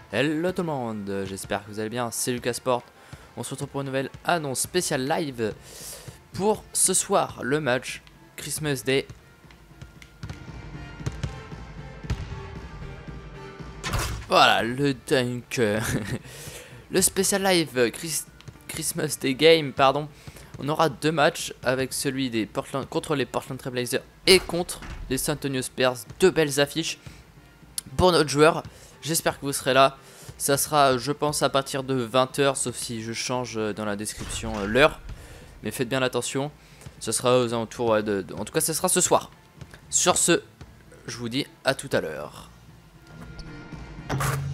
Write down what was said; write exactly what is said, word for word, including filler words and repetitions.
Hello tout le monde, j'espère que vous allez bien, c'est Lucas Sport. On se retrouve pour une nouvelle annonce spéciale live pour ce soir, le match Christmas Day. Voilà, le dunk, le spécial live Chris, Christmas Day Game, pardon. On aura deux matchs avec celui des Portland contre les Portland Trail Blazers et contre les San Antonio Spurs. Deux belles affiches pour notre joueur. J'espère que vous serez là. Ça sera, je pense, à partir de vingt heures, sauf si je change dans la description euh, l'heure. Mais faites bien attention. Ce sera aux alentours ouais, de, de... En tout cas, ce sera ce soir. Sur ce, je vous dis à tout à l'heure.